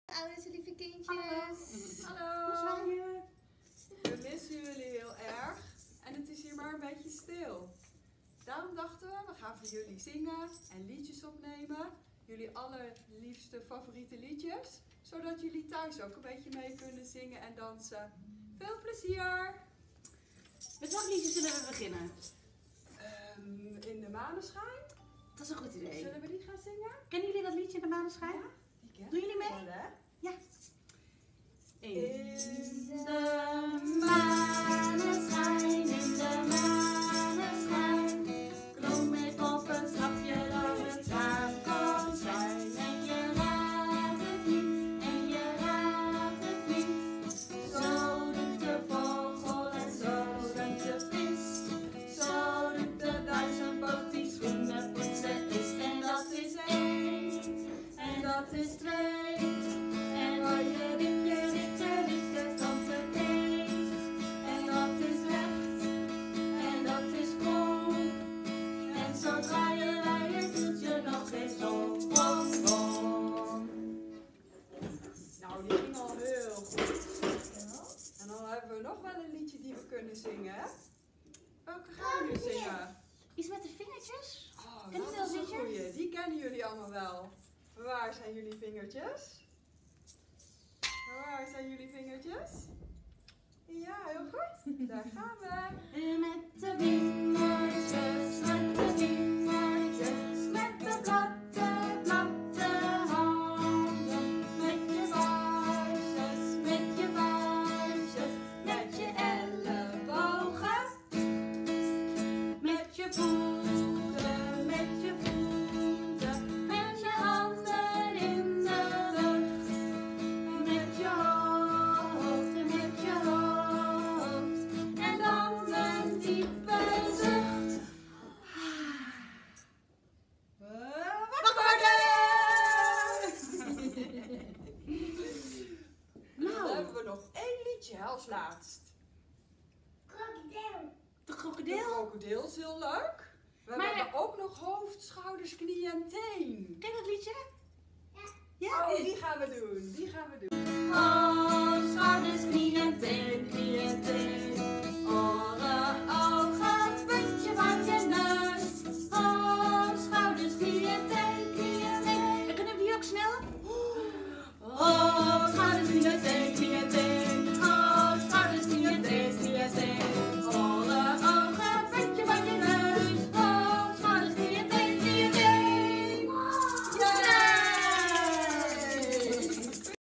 Ouders, lieve kindjes. Hallo. We missen jullie heel erg en het is hier maar een beetje stil. Daarom dachten we gaan voor jullie zingen en liedjes opnemen. Jullie allerliefste favoriete liedjes. Zodat jullie thuis ook een beetje mee kunnen zingen en dansen. Veel plezier! Met welk liedje zullen we beginnen? In de maneschijn. Dat is een goed idee. Zullen we die gaan zingen? Kennen jullie dat liedje in de maneschijn? Ja, die kennen Doen jullie we mee? wel, hè? Ja. In de maneschijn, in de maneschijn, klom ik op een trapje dat het raam kon zijn. En je raadt het niet, en je raadt het niet. Zo doet de vogel en zo doet de vis. Zo doet de duizendpoot die schoenen poetsen is. En dat is 1, en dat is 2. En wat je rikke komt er 1. En dat is recht, en dat is krom. En zo draaien wij het doetje nog eens om. Nou, die ging al heel goed. En dan hebben we nog wel een liedje die we kunnen zingen. Hè? Welke gaan we nu zingen? Iets met de vingertjes? Oh, Ken je dat dat is een liedje? goeie. Die kennen jullie allemaal wel. Waar zijn jullie vingertjes? Waar zijn jullie vingertjes? Ja, heel goed. Daar gaan we. Met de vingertjes, met de vingertjes, met de platte handen. Met je vuistjes, met je vuistjes, met je ellebogen. Met je voeten, met je voeten, met je handen in de lucht. Met je hoofd en met je hoofd. En dan een diepe zucht. Wacht worden! Nou. Dan hebben we nog 1 liedje hè, als laatst. De De krokodil. krokodil is heel leuk. We Maar- hebben ook nog hoofd, schouders, knie en teen. Ken je dat liedje? Oh, die gaan we doen. Die gaan we doen.